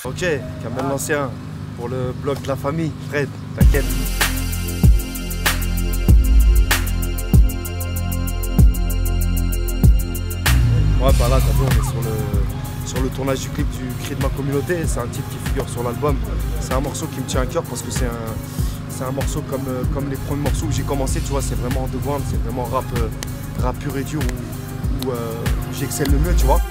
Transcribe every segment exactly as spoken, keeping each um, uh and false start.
Ok, Kamel l'ancien, pour le blog de la famille, Fred, t'inquiète. Ouais, bah là, t'as vu, on est sur le, sur le tournage du clip du Cri de ma communauté. C'est un type qui figure sur l'album. C'est un morceau qui me tient à cœur parce que c'est un, c'est un morceau comme, comme les premiers morceaux où j'ai commencé, tu vois, c'est vraiment underground, c'est vraiment rap, euh, rap pur et dur où, où, euh, où j'excelle le mieux, tu vois.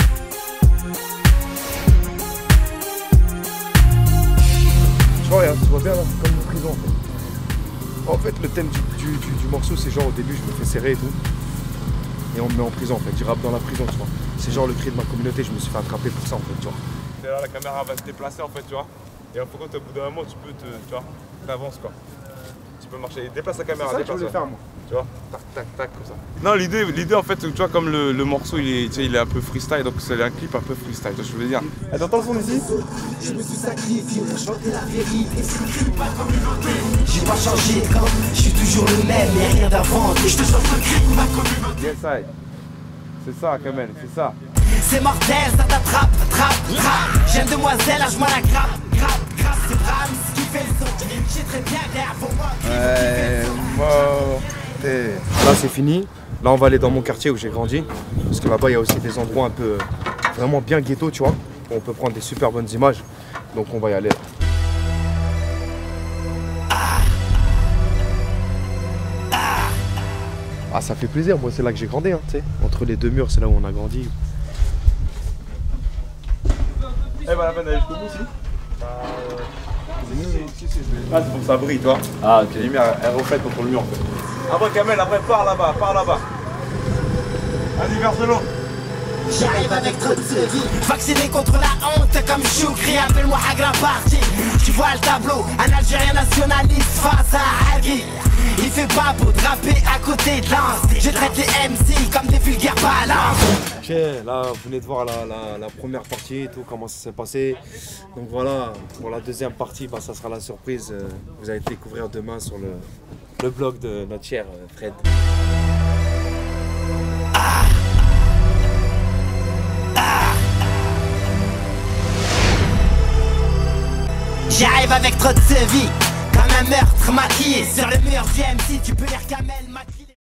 Tu vois, regarde, tu vois bien là, c'est comme une prison en fait. En fait, le thème du, du, du, du morceau, c'est genre au début, je me fais serrer et tout. Et on me met en prison en fait, je rappe dans la prison, tu vois. C'est genre le cri de ma communauté, je me suis fait attraper pour ça en fait, tu vois. Et là, la caméra va se déplacer en fait, tu vois. Et en fait, au bout d'un moment, tu peux te, tu vois, t'avances quoi. Tu peux marcher, déplace la caméra, c'est ça déplace. que je voulais faire moi. Tu vois, tac, tac, tac, comme ça. Non, l'idée, l'idée en fait, tu vois, comme le, le morceau, il est, tu sais, il est un peu freestyle, donc c'est un clip un peu freestyle, tu vois ce que je veux dire. Et t'entends le son ici? Je me suis sacrifié pour chanter la vérité, c'est le cri de ma communauté. J'ai pas changé de camp, je suis toujours le même, y'a rien d'inventé. Je te chante le cri de ma communauté. Yes, I. C'est ça, Kamel, c'est ça. C'est mortel, ça t'attrape, attrape, attrape. J'aime demoiselle, lâche moi la grappe, grappe, grappe. C'est Brahms qui fait le son. J'ai très bien derrière vos mots. Ouais, mortel. Là c'est fini. Là on va aller dans mon quartier où j'ai grandi. Parce que là-bas il y a aussi des endroits un peu vraiment bien ghetto, tu vois. Où on peut prendre des super bonnes images. Donc on va y aller. Ah ça fait plaisir, moi c'est là que j'ai grandi, hein, tu sais. Entre les deux murs, c'est là où on a grandi. Eh bah la peine d'aller jusqu'au bout, si. Bah, euh... si, si, si, ah, c'est pour que ça brille, toi. Ah, ok. Les lumières, elles reflètent contre le mur, en fait. Après, Kamel, après, pars là-bas, pars là-bas. Vas-y, verse de l'eau. J'arrive avec trop de vie, vacciné contre la honte comme Choukri, appelle-moi Agra Party. Tu vois le tableau, un Algérien nationaliste face à Agui. Il fait pas beau de rapper à côté de l'Anse. Je traite les M C comme des vulgaires balances. Ok, là vous venez de voir la, la, la première partie et tout, comment ça s'est passé. Donc voilà, pour la deuxième partie, bah, ça sera la surprise. Vous allez découvrir demain sur le, le blog de notre cher Fred. J'arrive avec trop de vie, comme un meurtre maquillé sur le mur du M C, tu peux lire Kamel maquillé.